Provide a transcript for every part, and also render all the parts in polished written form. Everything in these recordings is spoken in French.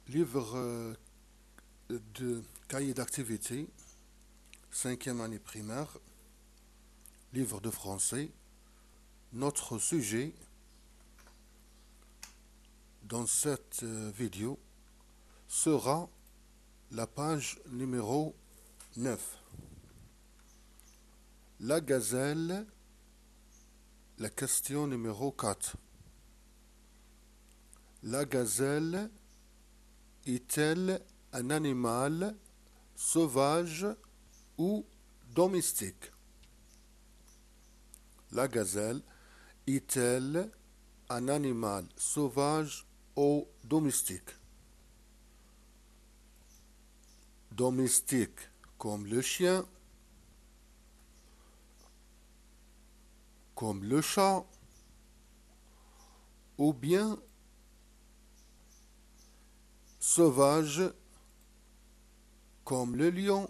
Livre de cahier d'activité, cinquième année primaire, livre de français. Notre sujet dans cette vidéo sera la page numéro 9. La gazelle, la question numéro 4. La gazelle est-elle un animal sauvage ou domestique? La gazelle est-elle un animal sauvage ou domestique? Domestique comme le chien, comme le chat, ou bien sauvage comme le lion,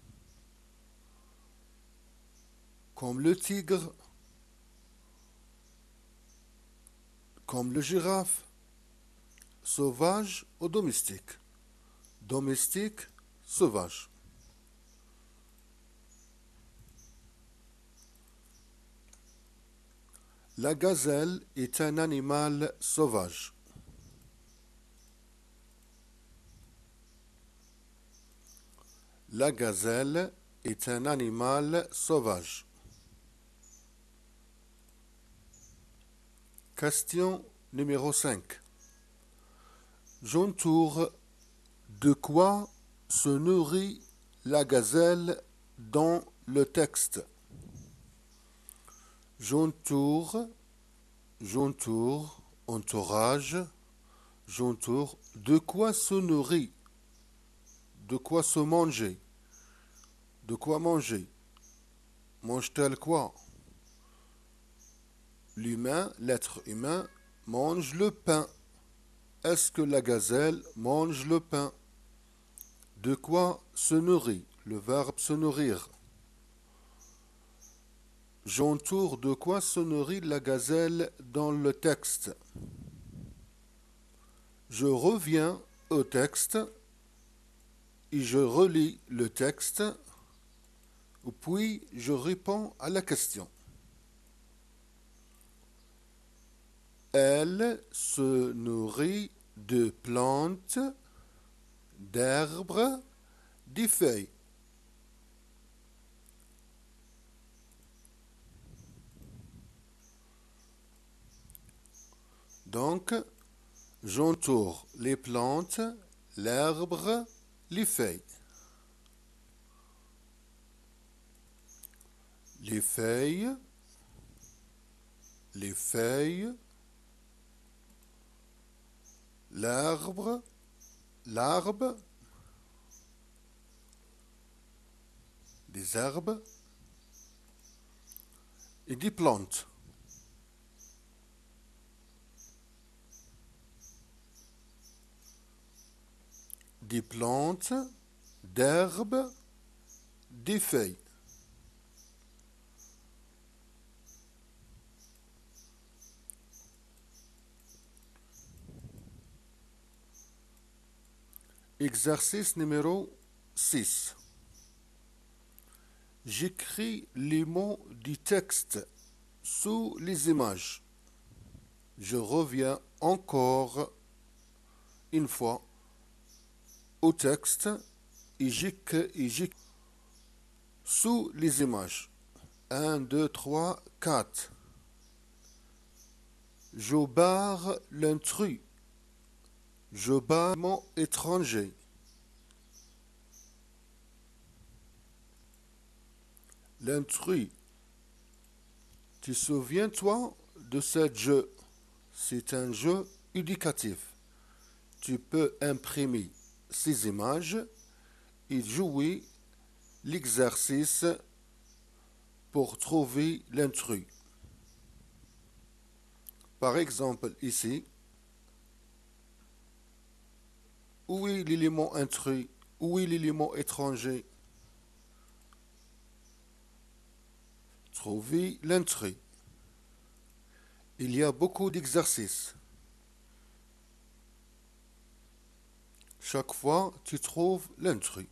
comme le tigre, comme le girafe. Sauvage ou domestique? Domestique, sauvage. La gazelle est un animal sauvage. La gazelle est un animal sauvage. Question numéro 5. J'entoure de quoi se nourrit la gazelle dans le texte? J'entoure, entourage, j'entoure. De quoi se nourrit? De quoi se manger? De quoi manger? Mange-t-elle quoi? L'humain, l'être humain, mange le pain. Est-ce que la gazelle mange le pain? De quoi se nourrit? Le verbe se nourrir. J'entoure de quoi se nourrit la gazelle dans le texte. Je reviens au texte et je relis le texte, puis je réponds à la question. Elle se nourrit de plantes, d'herbes, des feuilles. Donc, j'entoure les plantes, l'herbe, les feuilles. Les feuilles, l'arbre, des herbes et des plantes. Des plantes, d'herbes, des feuilles. Exercice numéro 6. J'écris les mots du texte sous les images. Je reviens encore une fois au texte et j'écris sous les images. 1, 2, 3, 4. Je barre l'intrus. Je barre mon étranger. L'intrus. Tu souviens-toi de ce jeu? C'est un jeu éducatif. Tu peux imprimer ces images et jouer l'exercice pour trouver l'intrus. Par exemple, ici, où est l'élément intrus? Où est l'élément étranger? Trouver l'intrus. Il y a beaucoup d'exercices. chaque fois tu trouves l'intrus.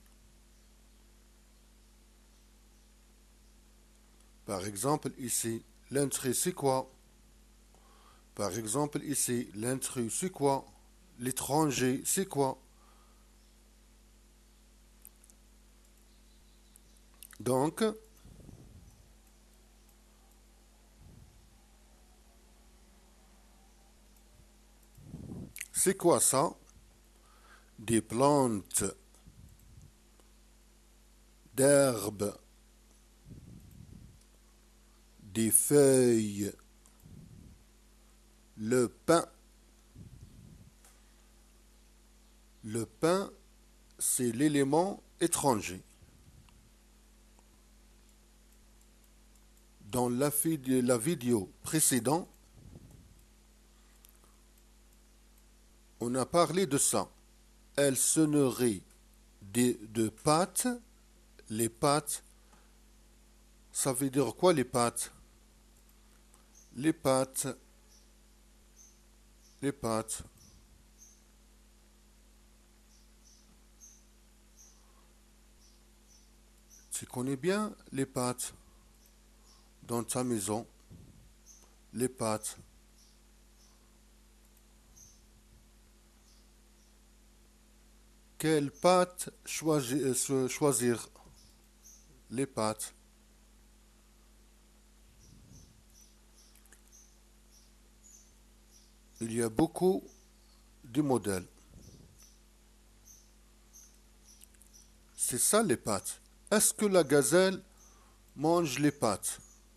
Par exemple, ici, l'intrus c'est quoi? Par exemple, ici, l'intrus c'est quoi? L'étranger c'est quoi? Donc, c'est quoi ça? Des plantes, d'herbes, des feuilles, le pain. Le pain, c'est l'élément étranger. Dans la vidéo précédente, on a parlé de ça. Elle se nourrit de pâtes. Les pâtes, ça veut dire quoi les pâtes? Les pâtes, les pâtes. Tu connais bien les pâtes dans ta maison, les pâtes. Quelle pâte choisir? Les pâtes. Il y a beaucoup de modèles. C'est ça les pâtes. Est-ce que la gazelle mange les pâtes?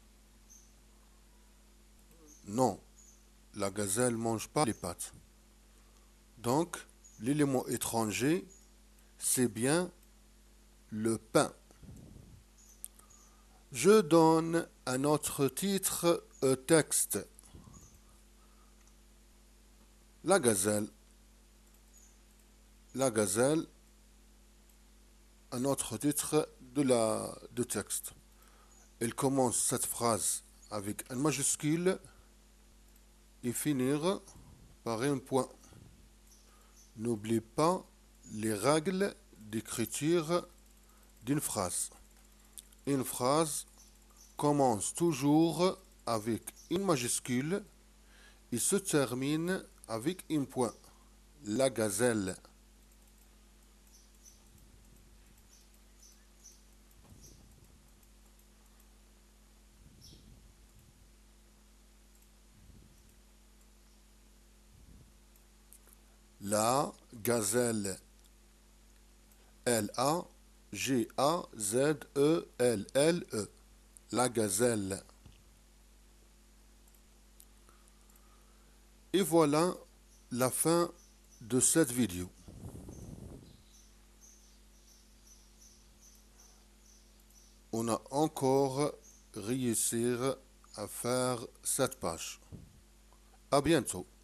Non, la gazelle ne mange pas les pâtes. Donc, l'élément étranger, c'est bien le pain. Je donne un autre titre au texte. La gazelle. La gazelle, un autre titre de texte. Elle commence cette phrase avec un majuscule et finir par un point. N'oublie pas les règles d'écriture d'une phrase. Une phrase commence toujours avec une majuscule et se termine avec un point. La gazelle. La gazelle. L-A-G-A-Z-E-L-L-E. La gazelle. Et voilà la fin de cette vidéo. On a encore réussi à faire cette page. À bientôt.